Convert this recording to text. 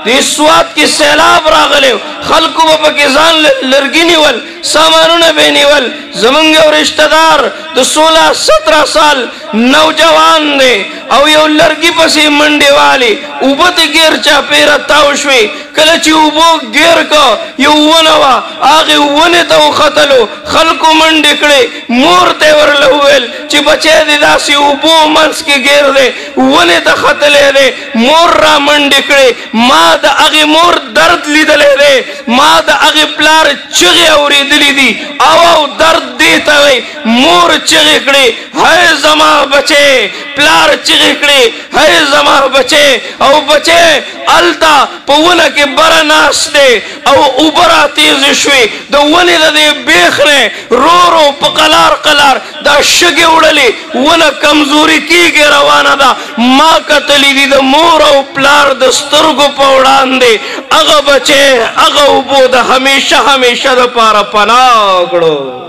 د سوات کې سیلاب راغلی خلکو به پکې ځان لرګي نیول سامانونه به نیول زمونږ یو رشته دار د 16-17 سال نوجوان دی او یو لرګي پسې منډې والي اوبه ته ګیر چاپېره تاو شوې کله چې اوبو ګیر که یو ونه وه هغې ونې ته وختلو خلکو منډې کړې مور ته یې ورله وویل چې بچی دې داسې اوبو منځ کې ګیر دی ونې ته ختلی دی مور را منډې کړې ما د هغې مور درد لیدلی دی ما د هغې پلار چغې اورېدلي دي او درد دې ته وایي مور چغې کړې هی زما بچی پلار چغې کړې هی زما بچی او بچی هلته په ونه کې بره ناست دی او اوبه راتېزې شوې د ونې د دې بیخ نه رو په قلار قلار دا شګې وړلې ونه کمزوري کېږي روانه ده ما کتلي دي د مور او پلار د سترګو په وړاندې هغه بچی هغه اوبو د همیشه همیشه دپاره پناه کړو